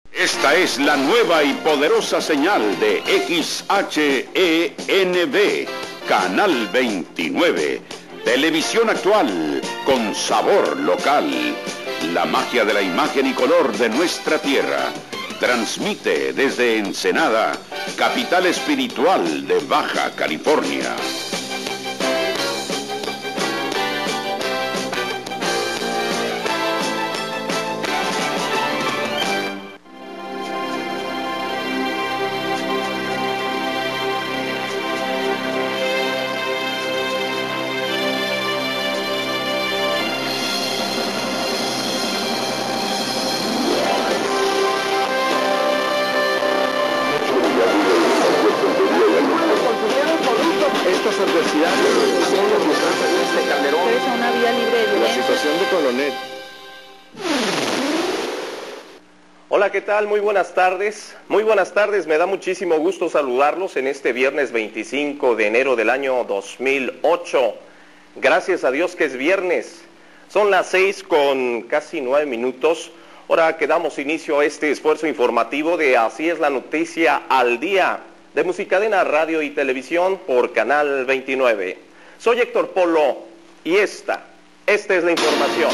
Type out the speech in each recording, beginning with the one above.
Esta es la nueva y poderosa señal de XHENB, Canal 29. Televisión actual con sabor local. La magia de la imagen y color de nuestra tierra. Transmite desde Ensenada, capital espiritual de Baja California. Hola, ¿qué tal? Muy buenas tardes. Muy buenas tardes, me da muchísimo gusto saludarlos en este viernes 25 de enero del año 2008. Gracias a Dios que es viernes. Son las 6 con casi 9 minutos. Ahora que damos inicio a este esfuerzo informativo de Así es la Noticia al Día, de Musicadena Radio y Televisión por Canal 29. Soy Héctor Polo y esta es la información.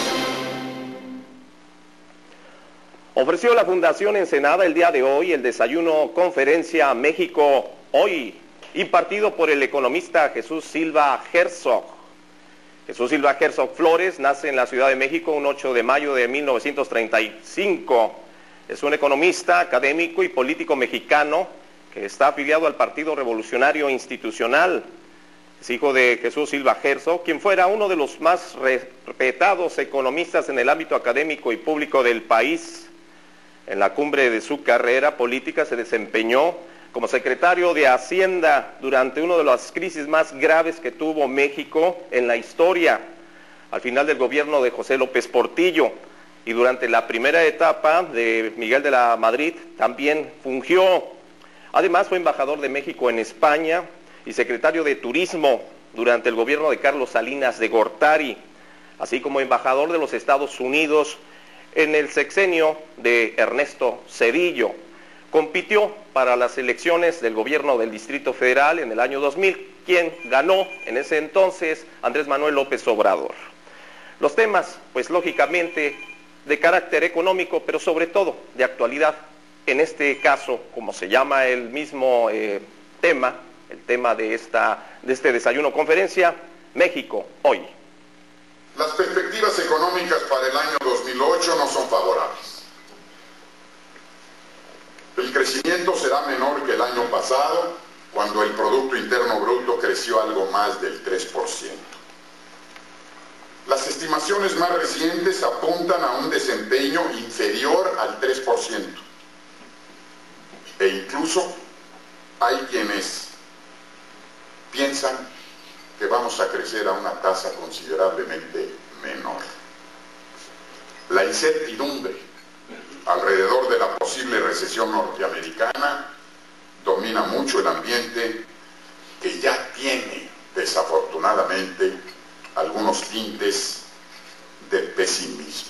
Ofreció la Fundación Ensenada el día de hoy el desayuno Conferencia México Hoy, impartido por el economista Jesús Silva Herzog. Jesús Silva Herzog Flores nace en la Ciudad de México un 8 de mayo de 1935. Es un economista, académico y político mexicano que está afiliado al Partido Revolucionario Institucional. Es hijo de Jesús Silva Herzog, quien fuera uno de los más respetados economistas en el ámbito académico y público del país. En la cumbre de su carrera política se desempeñó como secretario de Hacienda durante una de las crisis más graves que tuvo México en la historia, al final del gobierno de José López Portillo, y durante la primera etapa de Miguel de la Madrid también fungió. Además fue embajador de México en España y secretario de Turismo durante el gobierno de Carlos Salinas de Gortari, así como embajador de los Estados Unidos en el sexenio de Ernesto Zedillo. Compitió para las elecciones del gobierno del Distrito Federal en el año 2000, quien ganó en ese entonces Andrés Manuel López Obrador. Los temas, pues lógicamente, de carácter económico, pero sobre todo de actualidad. En este caso, como se llama el mismo tema, el tema de este desayuno conferencia, México Hoy. Las perspectivas económicas para el año 2008 no son favorables. El crecimiento será menor que el año pasado, cuando el Producto Interno Bruto creció algo más del 3%. Las estimaciones más recientes apuntan a un desempeño inferior al 3%. E incluso hay quienes piensan que vamos a crecer a una tasa considerablemente menor. La incertidumbre alrededor de la posible recesión norteamericana domina mucho el ambiente, que ya tiene, desafortunadamente, algunos tintes de pesimismo.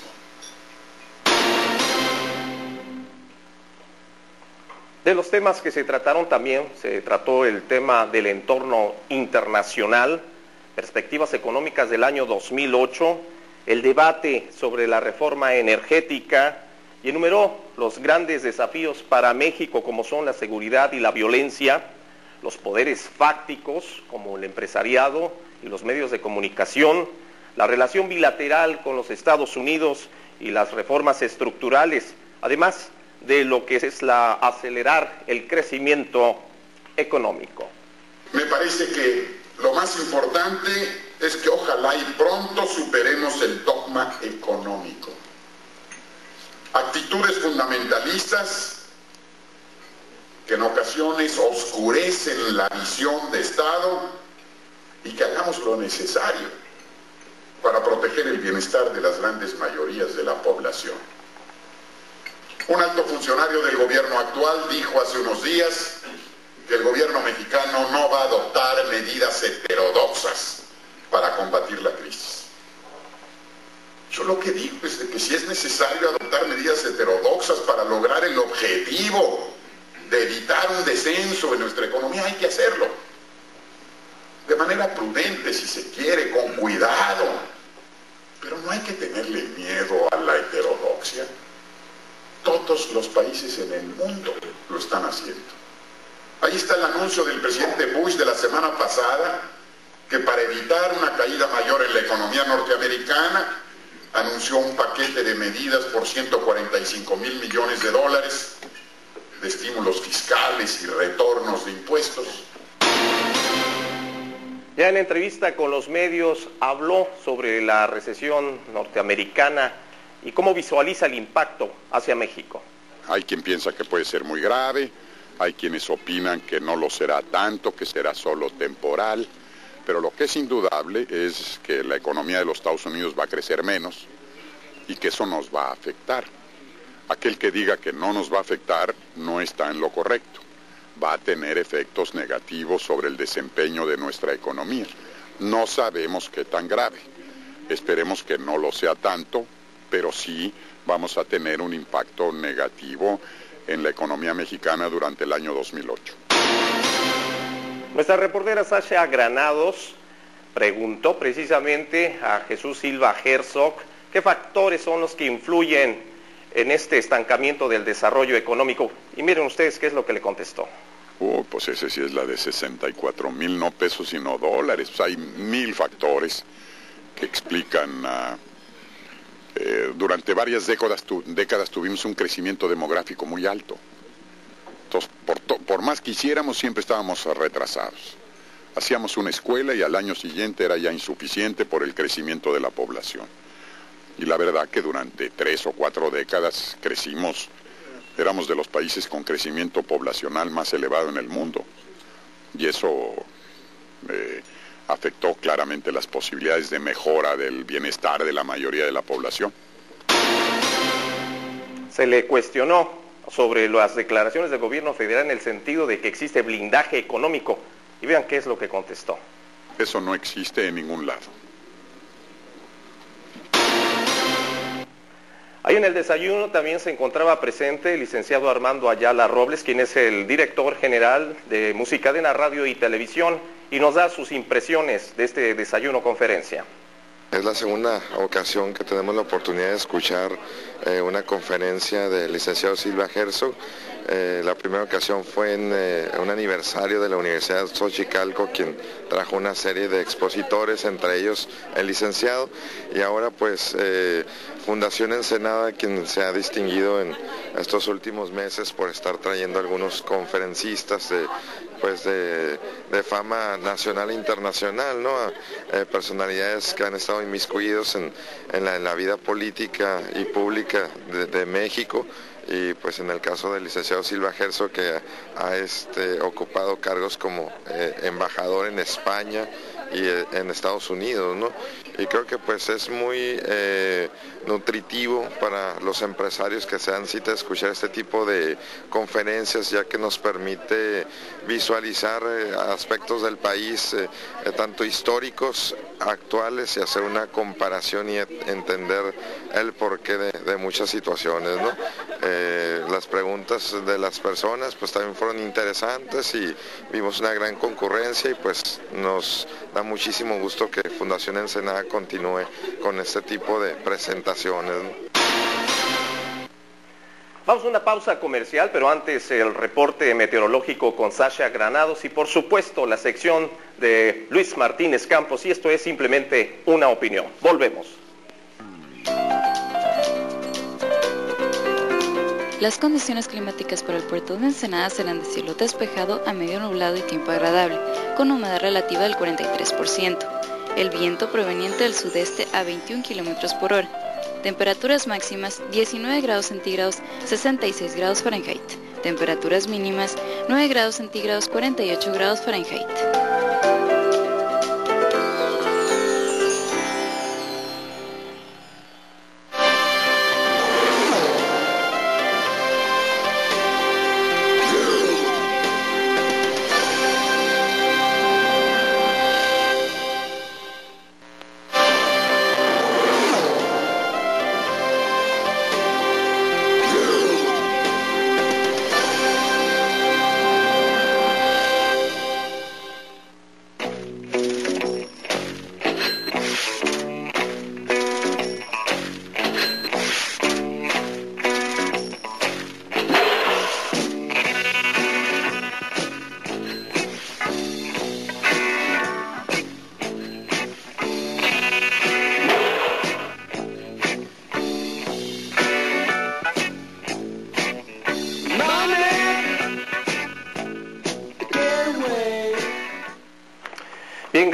De los temas que se trataron también, se trató el tema del entorno internacional, perspectivas económicas del año 2008, el debate sobre la reforma energética y enumeró los grandes desafíos para México como son la seguridad y la violencia, los poderes fácticos como el empresariado y los medios de comunicación, la relación bilateral con los Estados Unidos y las reformas estructurales, además de lo que es acelerar el crecimiento económico. Me parece que lo más importante es que ojalá y pronto superemos el dogma económico. Actitudes fundamentalistas que en ocasiones oscurecen la visión de Estado, y que hagamos lo necesario para proteger el bienestar de las grandes mayorías de la población. Un alto funcionario del gobierno actual dijo hace unos días que el gobierno mexicano no va a adoptar medidas heterodoxas para combatir la crisis. Yo lo que digo es de que si es necesario adoptar medidas heterodoxas para lograr el objetivo de evitar un descenso en nuestra economía, hay que hacerlo. De manera prudente, si se quiere, con cuidado. Pero no hay que tenerle miedo a la heterodoxia. Todos los países en el mundo lo están haciendo. Ahí está el anuncio del presidente Bush de la semana pasada, que para evitar una caída mayor en la economía norteamericana, anunció un paquete de medidas por 145,000 millones de dólares de estímulos fiscales y retornos de impuestos. Ya en entrevista con los medios habló sobre la recesión norteamericana y cómo visualiza el impacto hacia México. Hay quien piensa que puede ser muy grave, hay quienes opinan que no lo será tanto, que será solo temporal, pero lo que es indudable es que la economía de los Estados Unidos va a crecer menos y que eso nos va a afectar. Aquel que diga que no nos va a afectar no está en lo correcto. Va a tener efectos negativos sobre el desempeño de nuestra economía. No sabemos qué tan grave. Esperemos que no lo sea tanto, pero sí vamos a tener un impacto negativo en la economía mexicana durante el año 2008. Nuestra reportera Sasha Granados preguntó precisamente a Jesús Silva Herzog qué factores son los que influyen en este estancamiento del desarrollo económico. Y miren ustedes qué es lo que le contestó. Pues ese sí es la de 64,000, no pesos sino dólares. Pues hay 1000 factores que explican. Durante varias décadas tuvimos un crecimiento demográfico muy alto. Entonces, por más que hiciéramos, siempre estábamos retrasados. Hacíamos una escuela y al año siguiente era ya insuficiente por el crecimiento de la población. Y la verdad que durante 3 o 4 décadas crecimos, éramos de los países con crecimiento poblacional más elevado en el mundo. Y eso afectó claramente las posibilidades de mejora del bienestar de la mayoría de la población. Se le cuestionó sobre las declaraciones del gobierno federal en el sentido de que existe blindaje económico. Y vean qué es lo que contestó. Eso no existe en ningún lado. Ahí en el desayuno también se encontraba presente el licenciado Armando Ayala Robles, quien es el director general de Musicadena Radio y Televisión, y nos da sus impresiones de este desayuno conferencia. Es la segunda ocasión que tenemos la oportunidad de escuchar una conferencia del licenciado Silva Herzog. La primera ocasión fue en un aniversario de la Universidad Xochicalco, quien trajo una serie de expositores, entre ellos el licenciado, y ahora pues Fundación Ensenada, quien se ha distinguido en estos últimos meses por estar trayendo algunos conferencistas de fama nacional e internacional, ¿no? Personalidades que han estado inmiscuidos en la vida política y pública de México. Y pues en el caso del licenciado Silva Herzog, que ha ocupado cargos como embajador en España y en Estados Unidos, ¿no? Y creo que pues es muy nutritivo para los empresarios que se dan cita a escuchar este tipo de conferencias, ya que nos permite visualizar aspectos del país, tanto históricos, actuales, y hacer una comparación y entender el porqué de muchas situaciones, ¿no? Las preguntas de las personas pues también fueron interesantes y vimos una gran concurrencia, y pues nos da muchísimo gusto que Fundación Ensenada continúe con este tipo de presentaciones, ¿no? Vamos a una pausa comercial, pero antes el reporte meteorológico con Sasha Granados y por supuesto la sección de Luis Martínez Campos, y esto es simplemente una opinión. Volvemos. Las condiciones climáticas para el puerto de Ensenada serán de cielo despejado a medio nublado y tiempo agradable, con humedad relativa del 43%. El viento proveniente del sudeste a 21 km por hora. Temperaturas máximas 19 grados centígrados, 66 grados Fahrenheit. Temperaturas mínimas 9 grados centígrados, 48 grados Fahrenheit.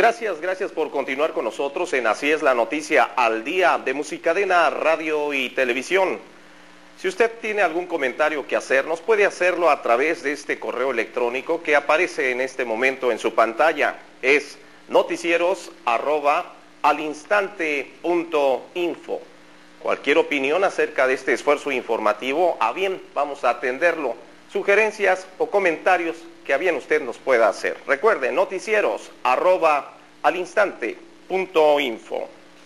Gracias por continuar con nosotros en Así es la Noticia al Día de Musicadena, Radio y Televisión. Si usted tiene algún comentario que hacernos, puede hacerlo a través de este correo electrónico que aparece en este momento en su pantalla. Es noticieros@alinstante.info. Cualquier opinión acerca de este esfuerzo informativo, a bien, vamos a atenderlo. Sugerencias o comentarios que a bien usted nos pueda hacer. Recuerde, noticieros@alinstante.info.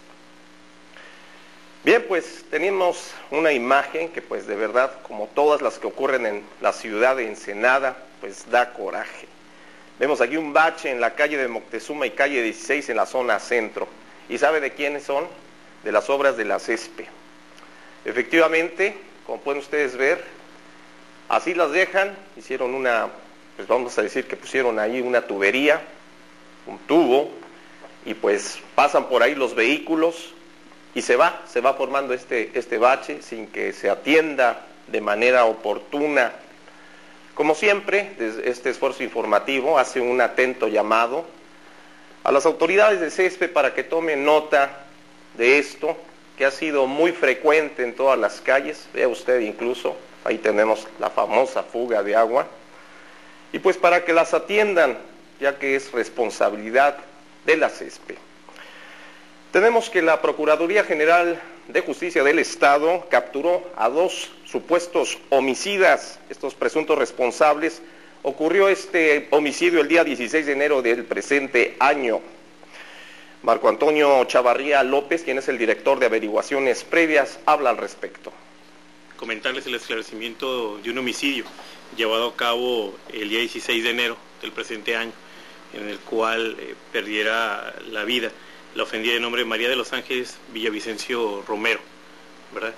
Bien, pues tenemos una imagen que pues de verdad, como todas las que ocurren en la ciudad de Ensenada, pues da coraje. Vemos aquí un bache en la calle de Moctezuma y calle 16 en la zona centro. ¿Y sabe de quiénes son? De las obras de la CESPE. Efectivamente, como pueden ustedes ver, así las dejan, hicieron una, pues vamos a decir que pusieron ahí una tubería, un tubo, y pues pasan por ahí los vehículos, y se va formando este bache sin que se atienda de manera oportuna. Como siempre, este esfuerzo informativo hace un atento llamado a las autoridades de CESPE para que tomen nota de esto, que ha sido muy frecuente en todas las calles. Vea usted incluso, ahí tenemos la famosa fuga de agua, y pues para que las atiendan, ya que es responsabilidad de la CESPE. Tenemos que la Procuraduría General de Justicia del Estado capturó a 2 supuestos homicidas. Estos presuntos responsables, ocurrió este homicidio el día 16 de enero del presente año. Marco Antonio Chavarría López, quien es el director de averiguaciones previas, habla al respecto. Comentarles el esclarecimiento de un homicidio llevado a cabo el día 16 de enero del presente año, en el cual perdiera la vida la ofendida de nombre María de los Ángeles Villavicencio Romero, ¿verdad?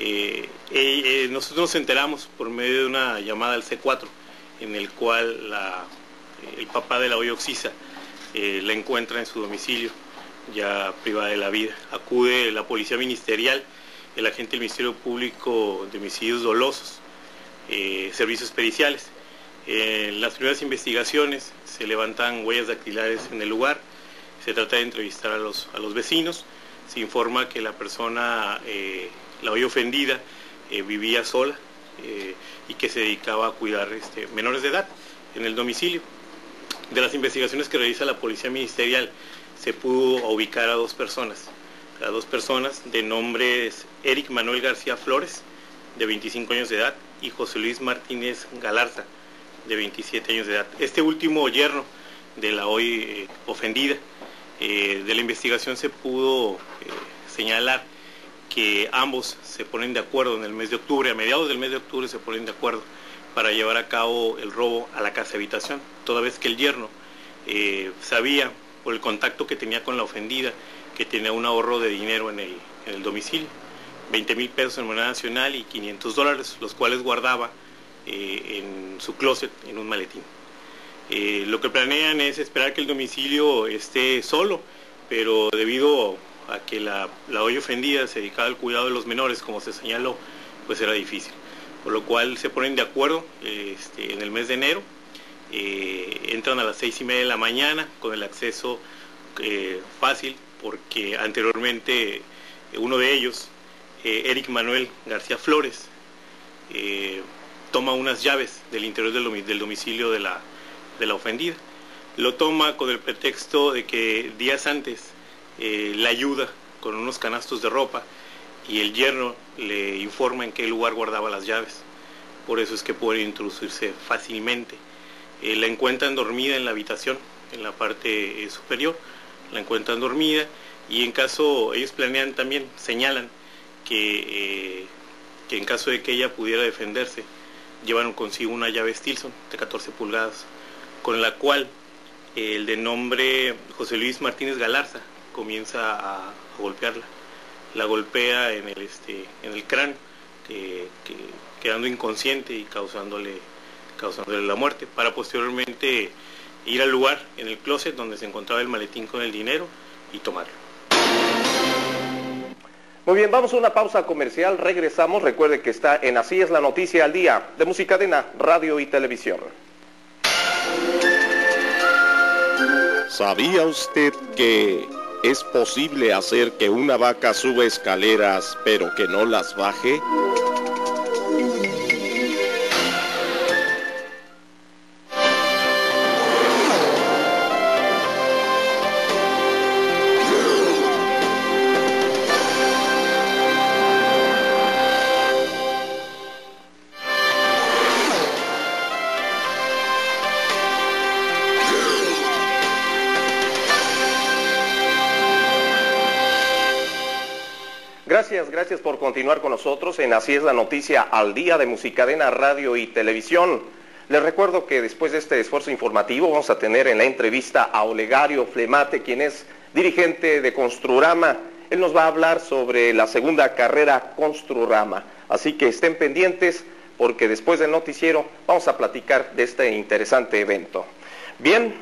Nosotros nos enteramos por medio de una llamada al C4, en el cual el papá de la hoy Oxisa la encuentra en su domicilio, ya privada de la vida. Acude la policía ministerial, el agente del Ministerio Público de Homicidios Dolosos, servicios periciales. En las primeras investigaciones se levantan huellas dactilares en el lugar. Se trata de entrevistar a los vecinos. Se informa que la persona, la hoy ofendida, vivía sola y que se dedicaba a cuidar menores de edad en el domicilio. De las investigaciones que realiza la Policía Ministerial, se pudo ubicar a 2 personas. A 2 personas de nombres Eric Manuel García Flores, de 25 años de edad, y José Luis Martínez Galarza, de 27 años de edad. Este último yerno de la hoy ofendida. De la investigación se pudo señalar que ambos se ponen de acuerdo en el mes de octubre, a mediados del mes de octubre se ponen de acuerdo para llevar a cabo el robo a la casa habitación, toda vez que el yerno sabía por el contacto que tenía con la ofendida que tenía un ahorro de dinero en el domicilio, 20,000 pesos en moneda nacional y $500, los cuales guardaba en su closet en un maletín. Lo que planean es esperar que el domicilio esté solo, pero debido a que la hoy ofendida se dedicaba al cuidado de los menores, como se señaló, pues era difícil. Por lo cual se ponen de acuerdo en el mes de enero, entran a las 6:30 de la mañana con el acceso fácil, porque anteriormente uno de ellos, Eric Manuel García Flores, toma unas llaves del interior del domicilio de la ofendida. Lo toma con el pretexto de que días antes la ayuda con unos canastos de ropa y el yerno le informa en qué lugar guardaba las llaves. Por eso es que puede introducirse fácilmente. La encuentran dormida en la habitación, en la parte superior, la encuentran dormida, y en caso, ellos planean también, señalan que en caso de que ella pudiera defenderse, llevaron consigo una llave Stilson de 14 pulgadas, con la cual el de nombre José Luis Martínez Galarza comienza a golpearla. La golpea en el cráneo, quedando inconsciente y causándole la muerte, para posteriormente ir al lugar, en el closet donde se encontraba el maletín con el dinero, y tomarlo. Muy bien, vamos a una pausa comercial, regresamos. Recuerde que está en Así es la Noticia al Día, de Musicadena, Radio y Televisión. ¿Sabía usted que es posible hacer que una vaca suba escaleras, pero que no las baje? Gracias por continuar con nosotros en Así es la Noticia al Día de Musicadena Radio y Televisión. Les recuerdo que después de este esfuerzo informativo vamos a tener en la entrevista a Olegario Flemate, quien es dirigente de Construrama. Él nos va a hablar sobre la segunda carrera Construrama. Así que estén pendientes porque después del noticiero vamos a platicar de este interesante evento. Bien,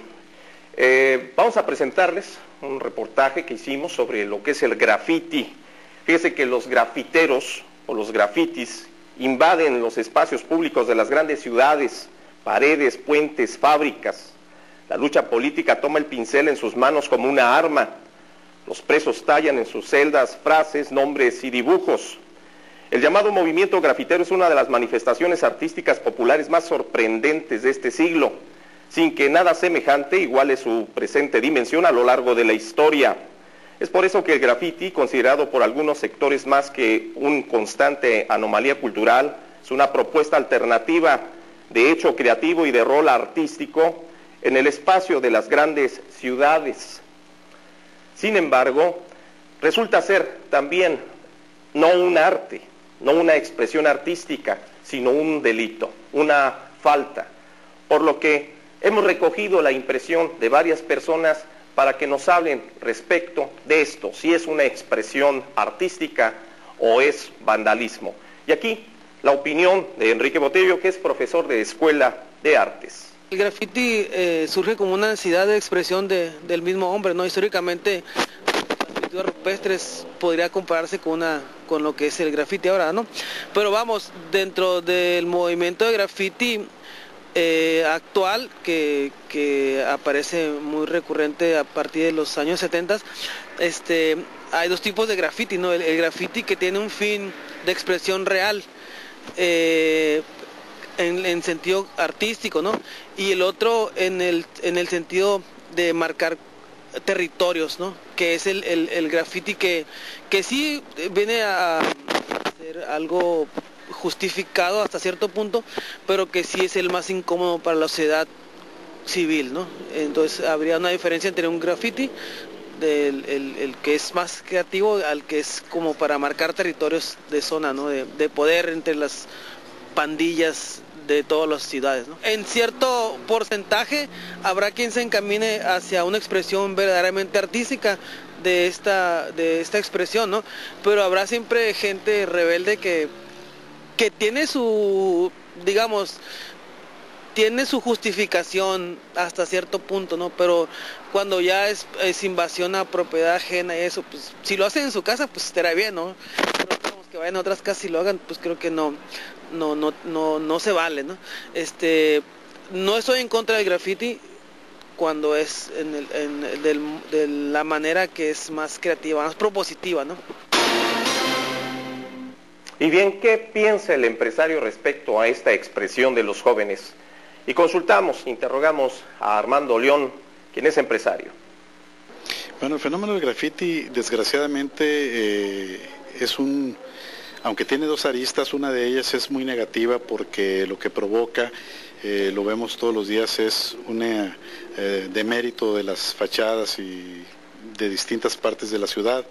vamos a presentarles un reportaje que hicimos sobre lo que es el graffiti. Fíjese que los grafiteros o los grafitis invaden los espacios públicos de las grandes ciudades, paredes, puentes, fábricas. La lucha política toma el pincel en sus manos como una arma. Los presos tallan en sus celdas frases, nombres y dibujos. El llamado movimiento grafitero es una de las manifestaciones artísticas populares más sorprendentes de este siglo, sin que nada semejante iguale su presente dimensión a lo largo de la historia. Es por eso que el graffiti, considerado por algunos sectores más que un constante anomalía cultural, es una propuesta alternativa de hecho creativo y de rol artístico en el espacio de las grandes ciudades. Sin embargo, resulta ser también no un arte, no una expresión artística, sino un delito, una falta. Por lo que hemos recogido la impresión de varias personas para que nos hablen respecto de esto, si es una expresión artística o es vandalismo. Y aquí la opinión de Enrique Botello, que es profesor de Escuela de Artes. El graffiti surge como una necesidad de expresión del mismo hombre, ¿no? Históricamente, las pinturas rupestres podría compararse con lo que es el graffiti ahora, ¿no? Pero vamos, dentro del movimiento de graffiti actual que aparece muy recurrente a partir de los años 70, hay dos tipos de graffiti, ¿no? El graffiti que tiene un fin de expresión real en sentido artístico, ¿no? Y el otro en el sentido de marcar territorios, ¿no? Que es el graffiti que sí viene a ser algo justificado hasta cierto punto, pero que sí es el más incómodo para la sociedad civil, ¿no? Entonces habría una diferencia entre un graffiti el que es más creativo al que es como para marcar territorios de zona, ¿no? De poder entre las pandillas de todas las ciudades, ¿no? En cierto porcentaje habrá quien se encamine hacia una expresión verdaderamente artística de esta expresión, ¿no? Pero habrá siempre gente rebelde que tiene su, digamos, tiene su justificación hasta cierto punto, ¿no? Pero cuando ya es invasión a propiedad ajena y eso, pues si lo hacen en su casa, pues estará bien, ¿no? Pero digamos que vayan a otras casas y lo hagan, pues creo que no se vale, ¿no? No estoy en contra del graffiti cuando es de la manera que es más creativa, más propositiva, ¿no? Y bien, ¿qué piensa el empresario respecto a esta expresión de los jóvenes? Y interrogamos a Armando León, quien es empresario. Bueno, el fenómeno del graffiti, desgraciadamente, aunque tiene dos aristas, una de ellas es muy negativa porque lo que provoca, lo vemos todos los días, es un demérito de las fachadas y de distintas partes de la ciudad.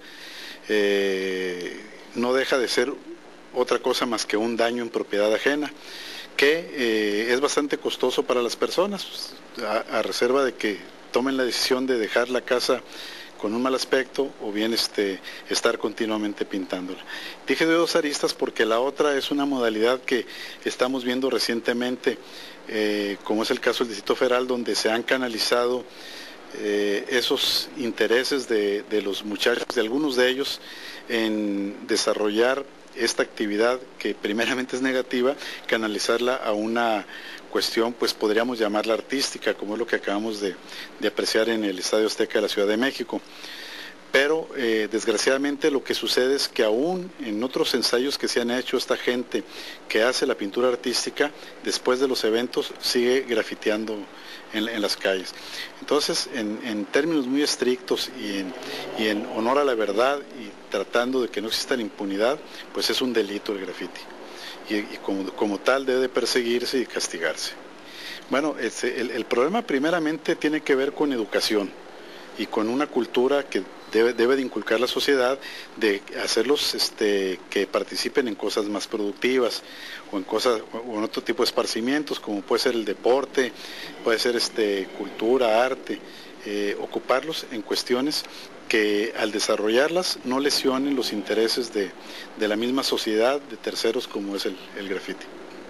No deja de ser otra cosa más que un daño en propiedad ajena, que es bastante costoso para las personas, a reserva de que tomen la decisión de dejar la casa con un mal aspecto o bien estar continuamente pintándola. Dije de dos aristas porque la otra es una modalidad que estamos viendo recientemente, como es el caso del Distrito Federal, donde se han canalizado esos intereses de los muchachos, de algunos de ellos, en desarrollar esta actividad que primeramente es negativa, canalizarla a una cuestión, pues podríamos llamarla artística, como es lo que acabamos de apreciar en el Estadio Azteca de la Ciudad de México. Pero desgraciadamente lo que sucede es que aún en otros ensayos que se han hecho, esta gente que hace la pintura artística, después de los eventos sigue grafiteando en las calles. Entonces, en términos muy estrictos y en honor a la verdad y tratando de que no exista la impunidad, pues es un delito el grafiti. Y como tal debe de perseguirse y castigarse. Bueno, el problema primeramente tiene que ver con educación y con una cultura que debe de inculcar la sociedad, de hacerlos que participen en cosas más productivas o en otro tipo de esparcimientos, como puede ser el deporte, puede ser cultura, arte, ocuparlos en cuestiones que al desarrollarlas no lesionen los intereses de la misma sociedad, de terceros como es el grafiti.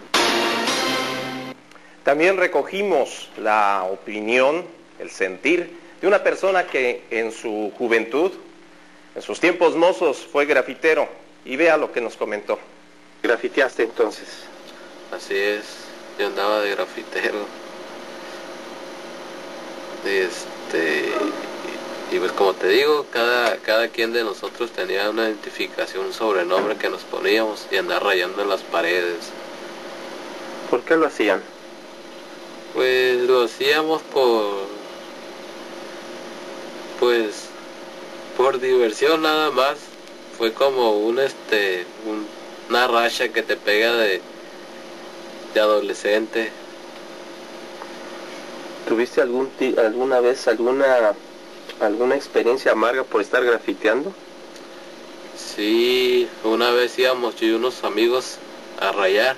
También recogimos la opinión, el sentir de una persona que en su juventud, en sus tiempos mozos, fue grafitero, y vea lo que nos comentó. ¿Grafiteaste entonces? Así es, yo andaba de grafitero. Y pues como te digo, cada quien de nosotros tenía una identificación, un sobrenombre que nos poníamos y andar rayando en las paredes. ¿Por qué lo hacían? Pues lo hacíamos por diversión nada más. Fue como una racha que te pega de adolescente. ¿Tuviste alguna vez alguna experiencia amarga por estar grafiteando? Sí, una vez íbamos yo y unos amigos a rayar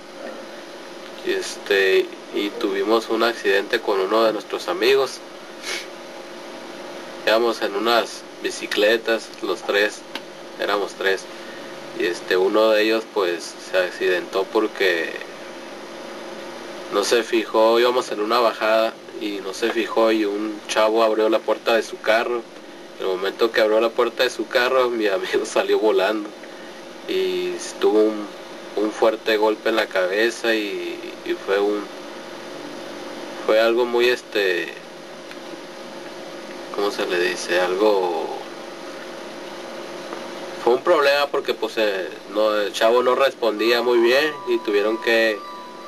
y tuvimos un accidente con uno de nuestros amigos. Íbamos en unas bicicletas, los tres, éramos tres, y uno de ellos pues se accidentó porque no se fijó, íbamos en una bajada y no se fijó y un chavo abrió la puerta de su carro. En el momento que abrió la puerta de su carro, mi amigo salió volando y tuvo un fuerte golpe en la cabeza y fue algo muy ¿cómo se le dice? Fue un problema porque pues el chavo no respondía muy bien y tuvieron que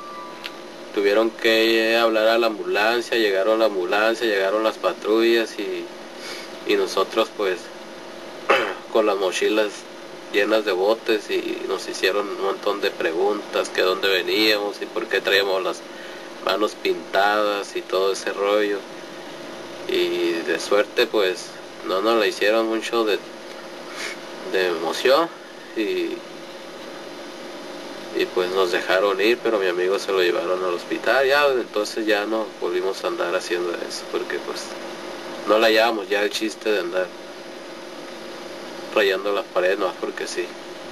hablar a la ambulancia, llegaron las patrullas y nosotros pues con las mochilas llenas de botes y nos hicieron un montón de preguntas, que dónde veníamos y por qué traíamos las manos pintadas y todo ese rollo. Y de suerte pues no nos la hicieron mucho de emoción y pues nos dejaron ir, pero mi amigo se lo llevaron al hospital. Ya entonces ya no volvimos a andar haciendo eso porque pues no la hallábamos ya el chiste de andar rayando las paredes, no, porque sí.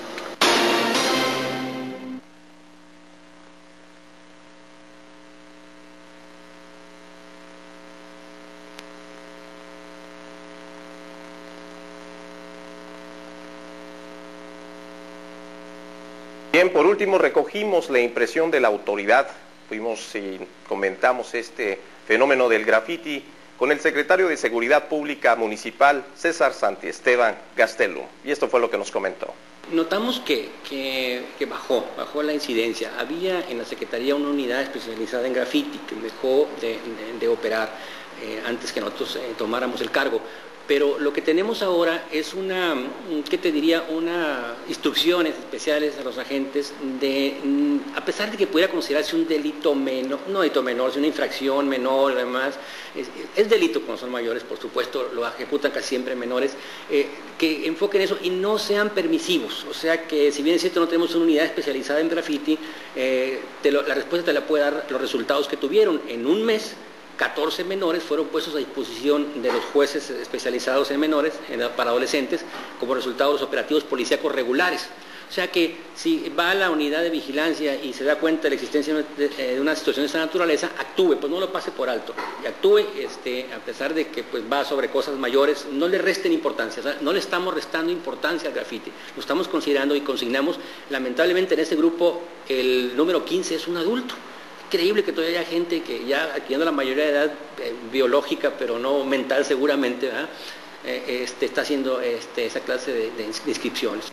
Bien, por último recogimos la impresión de la autoridad. Fuimos y comentamos este fenómeno del grafiti con el secretario de Seguridad Pública Municipal, César Santiesteban Gastelum. Y esto fue lo que nos comentó. Notamos que bajó la incidencia. Había en la Secretaría una unidad especializada en grafiti que dejó de operar antes que nosotros tomáramos el cargo. Pero lo que tenemos ahora es unas instrucciones especiales a los agentes a pesar de que pudiera considerarse un delito menor, no delito menor, sino una infracción menor, además, es delito cuando son mayores, por supuesto, lo ejecutan casi siempre menores, que enfoquen eso y no sean permisivos. O sea que si bien es cierto no tenemos una unidad especializada en graffiti, la respuesta te la puede dar los resultados que tuvieron. En un mes, 14 menores fueron puestos a disposición de los jueces especializados en menores, para adolescentes, como resultado de los operativos policíacos regulares. O sea que si va a la unidad de vigilancia y se da cuenta de la existencia de una situación de esa naturaleza, actúe, pues no lo pase por alto, y actúe a pesar de que pues va sobre cosas mayores, no le resten importancia, o sea, no le estamos restando importancia al grafiti, lo estamos considerando y consignamos. Lamentablemente en este grupo el número 15 es un adulto. Increíble que todavía haya gente que ya adquiriendo la mayoría de edad biológica, pero no mental seguramente, ¿verdad? Está haciendo esa clase de inscripciones.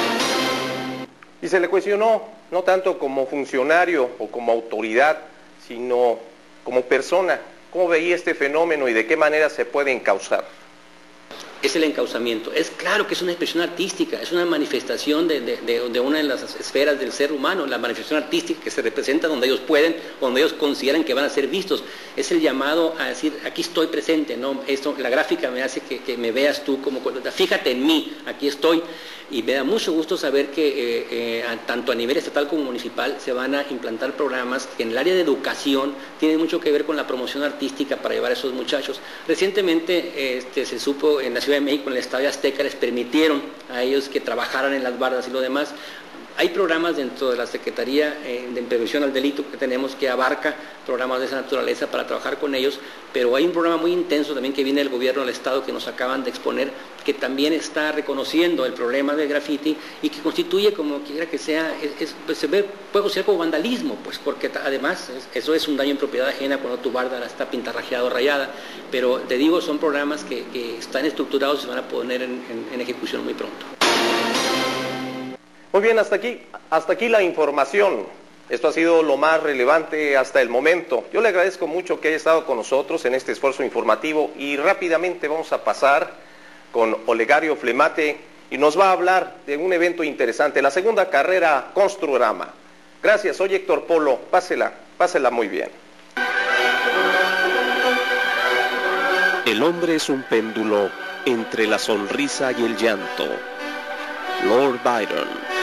Y se le cuestionó, no tanto como funcionario o como autoridad, sino como persona, cómo veía este fenómeno y de qué manera se puede encauzar. Es el encauzamiento. Es claro que es una expresión artística, es una manifestación de una de las esferas del ser humano, la manifestación artística que se representa donde ellos pueden, donde ellos consideran que van a ser vistos. Es el llamado a decir, aquí estoy presente, ¿no? La gráfica me hace que me veas tú como, fíjate en mí, aquí estoy. Y me da mucho gusto saber que tanto a nivel estatal como municipal se van a implantar programas que en el área de educación tienen mucho que ver con la promoción artística para llevar a esos muchachos. Recientemente se supo en la Ciudad de México, en el Estadio Azteca, les permitieron a ellos que trabajaran en las bardas y lo demás. Hay programas dentro de la Secretaría de Prevención al Delito que tenemos que abarca programas de esa naturaleza para trabajar con ellos, pero hay un programa muy intenso también que viene del gobierno del Estado que nos acaban de exponer, que también está reconociendo el problema del graffiti y que constituye, como quiera que sea, pues puede considerar como vandalismo, pues porque además eso es un daño en propiedad ajena cuando tu barda está pintarrajeada o rayada, pero te digo, son programas que están estructurados y se van a poner en ejecución muy pronto. Muy bien, hasta aquí la información. Esto ha sido lo más relevante hasta el momento. Yo le agradezco mucho que haya estado con nosotros en este esfuerzo informativo y rápidamente vamos a pasar con Olegario Flemate y nos va a hablar de un evento interesante, la segunda carrera Construrama. Gracias, soy Héctor Polo, pásela muy bien. El hombre es un péndulo entre la sonrisa y el llanto. Lord Byron.